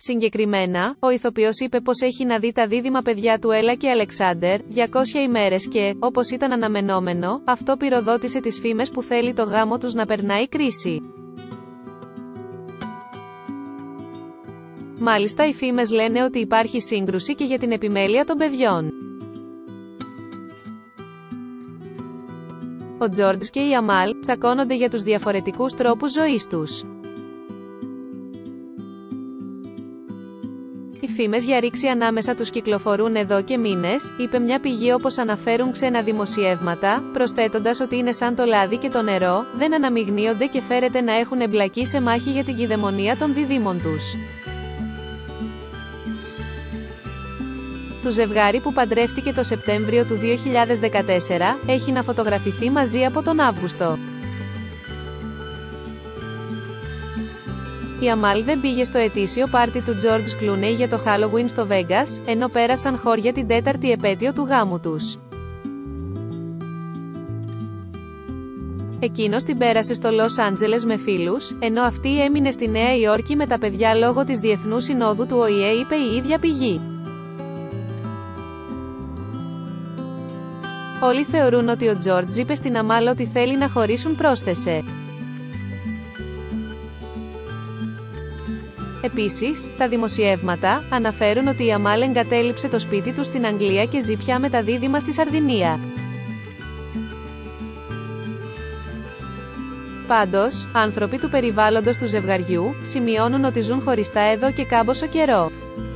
Συγκεκριμένα, ο ηθοποιός είπε πως έχει να δει τα δίδυμα παιδιά του Έλα και Αλεξάνδερ, 200 ημέρες και, όπως ήταν αναμενόμενο, αυτό πυροδότησε τις φήμες που θέλει το γάμο τους να περνάει κρίση. Μάλιστα οι φήμες λένε ότι υπάρχει σύγκρουση και για την επιμέλεια των παιδιών. Ο Τζόρτζ και η Αμάλ τσακώνονται για τους διαφορετικούς τρόπους ζωής τους. Οι φήμες για ρήξη ανάμεσα τους κυκλοφορούν εδώ και μήνες, είπε μια πηγή όπως αναφέρουν ξένα δημοσιεύματα, προσθέτοντας ότι είναι σαν το λάδι και το νερό, δεν αναμειγνύονται και φέρεται να έχουν εμπλακεί σε μάχη για την κηδεμονία των διδήμων τους. Το ζευγάρι που παντρεύτηκε το Σεπτέμβριο του 2014, έχει να φωτογραφηθεί μαζί από τον Αύγουστο. Η Αμάλ δεν πήγε στο ετήσιο πάρτι του George Clooney για το Halloween στο Vegas, ενώ πέρασαν χώρια την 4η επέτειο του γάμου τους. Εκείνος την πέρασε στο Λος Άντζελες με φίλους, ενώ αυτή έμεινε στη Νέα Υόρκη με τα παιδιά λόγω της Διεθνούς Συνόδου του ΟΗΕ, είπε η ίδια πηγή. Όλοι θεωρούν ότι ο George είπε στην Αμάλ ότι θέλει να χωρίσουν, πρόσθεσε. Επίσης, τα δημοσιεύματα αναφέρουν ότι η Αμάλ εγκατέλειψε το σπίτι του στην Αγγλία και ζει πια με τα δίδυμα στη Σαρδινία. Πάντως, άνθρωποι του περιβάλλοντος του ζευγαριού σημειώνουν ότι ζουν χωριστά εδώ και κάμποσο καιρό.